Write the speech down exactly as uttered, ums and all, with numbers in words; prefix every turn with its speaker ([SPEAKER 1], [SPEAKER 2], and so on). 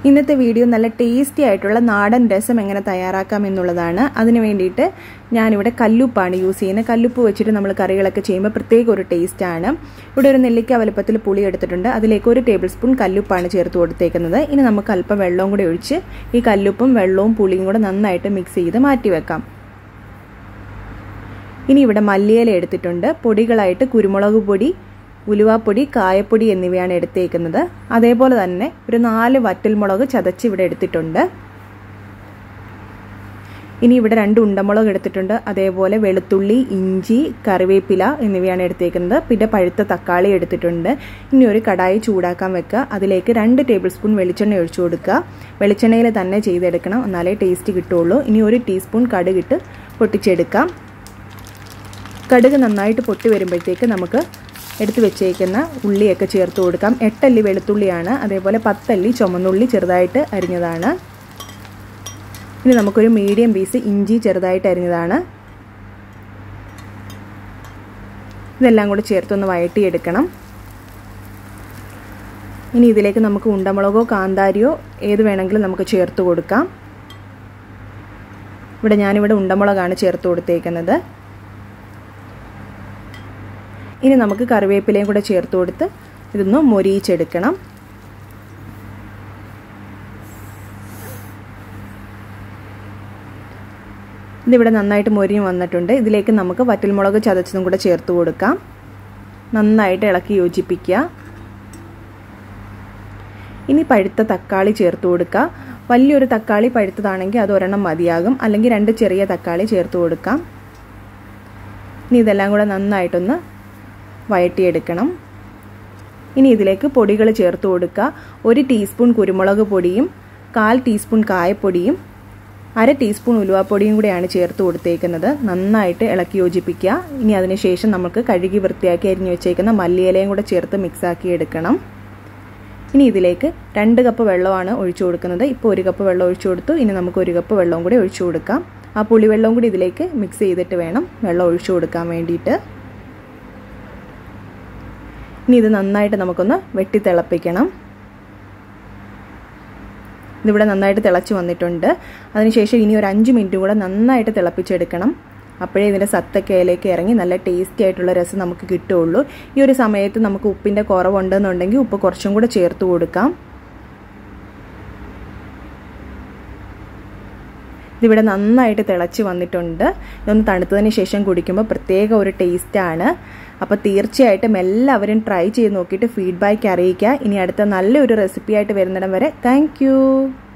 [SPEAKER 1] ഇന്നത്തെ വീഡിയോ നല്ല ടേസ്റ്റി ആയിട്ടുള്ള നാടൻ രസം എങ്ങനെ തയ്യാറാക്കാം എന്നുള്ളതാണ്. അതിനു വേണ്ടിയിട്ട് ഞാനിവിടെ കല്ലുപ്പാണ് യൂസ് ചെയ്യുന്നത്. കല്ലുപ്പ് വെച്ചിട്ട് നമ്മൾ കറികളൊക്കെ ചെയ്യുമ്പോൾ പ്രത്യേക ഒരു ടേസ്റ്റാണ്. ഇവിടെ ഒരു നെല്ലിക്ക വലുപ്പത്തിൽ പുളി എടുത്തിട്ടുണ്ട്. അതിലേക്ക് ഒരു ടേബിൾ സ്പൂൺ കല്ലുപ്പാണ് ചേർത്ത് കൊടുത്തേക്കുന്നത്. ഇനി നമുക്ക് അല്പം വെള്ളവും കൂടി ഒഴിച്ച് ഈ കല്ലുപ്പും വെള്ളവും പുളിയും കൂടെ നന്നായിട്ട് മിക്സ് ചെയ്ത് മാറ്റി വെക്കാം. ഇനി ഇവിടെ മല്ലിയില എടുത്തിട്ടുണ്ട്. പൊടികളായിട്ട് കുരുമുളക് പൊടി, ഉലുവാപ്പൊടി, കായപ്പൊടി എന്നിവയാണ് എടുത്തേക്കുന്നത്. അതേപോലെ തന്നെ ഒരു നാല് വറ്റൽമുളക് ചതച്ച് ഇവിടെ എടുത്തിട്ടുണ്ട്. ഇനി ഇവിടെ രണ്ട് ഉണ്ടമുളക് എടുത്തിട്ടുണ്ട്. അതേപോലെ വെളുത്തുള്ളി, ഇഞ്ചി, കറിവേപ്പില എന്നിവയാണ് എടുത്തേക്കുന്നത്. പിന്നെ പഴുത്ത തക്കാളി എടുത്തിട്ടുണ്ട്. ഇനി ഒരു കടായി ചൂടാക്കാൻ വെക്കുക. അതിലേക്ക് രണ്ട് ടേബിൾ സ്പൂൺ വെളിച്ചെണ്ണ ഒഴിച്ചു കൊടുക്കുക. വെളിച്ചെണ്ണയിൽ തന്നെ ചെയ്തെടുക്കണം, എന്നാലേ ടേസ്റ്റ് കിട്ടുള്ളൂ. ഇനി ഒരു ടീസ്പൂൺ കടുകിട്ട് പൊട്ടിച്ചെടുക്കാം. കടുക് നന്നായിട്ട് പൊട്ടി വരുമ്പോഴത്തേക്ക് നമുക്ക് എടുത്ത് വെച്ചേക്കുന്ന ഉള്ളിയൊക്കെ ചേർത്ത് കൊടുക്കാം. എട്ടല്ലി വെളുത്തുള്ളിയാണ്, അതേപോലെ പത്തല്ലി ചുമന്നുള്ളി ചെറുതായിട്ട് അരിഞ്ഞതാണ്. ഇനി നമുക്കൊരു മീഡിയം പീസ് ഇഞ്ചി ചെറുതായിട്ട് അരിഞ്ഞതാണ്. ഇതെല്ലാം കൂടി ചേർത്തൊന്ന് വഴറ്റിയെടുക്കണം. ഇനി ഇതിലേക്ക് നമുക്ക് ഉണ്ടമുളകോ കാന്താരിയോ ഏത് വേണമെങ്കിലും നമുക്ക് ചേർത്ത് കൊടുക്കാം. ഇവിടെ ഞാനിവിടെ ഉണ്ടമുളകാണ് ചേർത്ത് കൊടുത്തേക്കുന്നത്. ഇനി നമുക്ക് കറിവേപ്പിലയും കൂടെ ചേർത്ത് കൊടുത്ത് ഇതൊന്ന് മൊരിയിച്ചെടുക്കണം. ഇതിവിടെ നന്നായിട്ട് മൊരിഞ്ഞ് വന്നിട്ടുണ്ട്. ഇതിലേക്ക് നമുക്ക് വറ്റൽമുളക് ചതച്ചതും കൂടെ ചേർത്ത് കൊടുക്കാം. നന്നായിട്ട് ഇളക്കി യോജിപ്പിക്കുക. ഇനി പഴുത്ത തക്കാളി ചേർത്ത് കൊടുക്കുക. വലിയൊരു തക്കാളി പഴുത്തതാണെങ്കിൽ അത് ഒരെണ്ണം മതിയാകും, അല്ലെങ്കിൽ രണ്ട് ചെറിയ തക്കാളി ചേർത്ത് കൊടുക്കാം. ഇനി ഇതെല്ലാം കൂടെ നന്നായിട്ടൊന്ന് വഴറ്റിയെടുക്കണം. ഇനി ഇതിലേക്ക് പൊടികൾ ചേർത്ത് കൊടുക്കുക. ഒരു ടീസ്പൂൺ കുരുമുളക് പൊടിയും കാൽ ടീസ്പൂൺ കായപ്പൊടിയും അര ടീസ്പൂൺ ഉലുവാപ്പൊടിയും കൂടെയാണ് ചേർത്ത് കൊടുത്തേക്കുന്നത്. നന്നായിട്ട് ഇളക്കി യോജിപ്പിക്കുക. ഇനി അതിനുശേഷം നമുക്ക് കഴുകി വൃത്തിയാക്കി അരിഞ്ഞു വെച്ചേക്കുന്ന മല്ലിയിലയും കൂടെ ചേർത്ത് മിക്സാക്കി എടുക്കണം. ഇനി ഇതിലേക്ക് രണ്ട് കപ്പ് വെള്ളമാണ് ഒഴിച്ചു കൊടുക്കുന്നത്. ഇപ്പോൾ ഒരു കപ്പ് വെള്ളം ഒഴിച്ചു കൊടുത്തു. ഇനി നമുക്ക് ഒരു കപ്പ് വെള്ളവും കൂടി ഒഴിച്ചു കൊടുക്കാം. ആ പുളിവെള്ളവും കൂടി ഇതിലേക്ക് മിക്സ് ചെയ്തിട്ട് വേണം വെള്ളം ഒഴിച്ചു കൊടുക്കാൻ വേണ്ടിയിട്ട്. ഇനി ഇത് നന്നായിട്ട് നമുക്കൊന്ന് വെട്ടി തിളപ്പിക്കണം. ഇതിവിടെ നന്നായിട്ട് തിളച്ച് വന്നിട്ടുണ്ട്. അതിനുശേഷം ഇനി ഒരു അഞ്ച് മിനിറ്റ് കൂടെ നന്നായിട്ട് തിളപ്പിച്ചെടുക്കണം. അപ്പോഴേ ഇതിൻ്റെ സത്തൊക്കെ അതിലേക്ക് ഇറങ്ങി നല്ല ടേസ്റ്റി ആയിട്ടുള്ള രസം നമുക്ക് കിട്ടുകയുള്ളൂ. ഈ ഒരു സമയത്ത് നമുക്ക് ഉപ്പിൻ്റെ കുറവുണ്ടെന്നുണ്ടെങ്കിൽ ഉപ്പ് കുറച്ചും കൂടെ ചേർത്ത് കൊടുക്കാം. ഇതിവിടെ നന്നായിട്ട് തിളച്ച് വന്നിട്ടുണ്ട്. ഇതൊന്ന് തണുത്തതിന് ശേഷം കുടിക്കുമ്പോൾ പ്രത്യേക ഒരു ടേസ്റ്റാണ്. അപ്പോൾ തീർച്ചയായിട്ടും എല്ലാവരും ട്രൈ ചെയ്ത് നോക്കിയിട്ട് ഫീഡ്ബാക്ക് അറിയിക്കുക. ഇനി അടുത്ത നല്ലൊരു റെസിപ്പി ആയിട്ട് വരുന്നിടം വരെ താങ്ക് യു.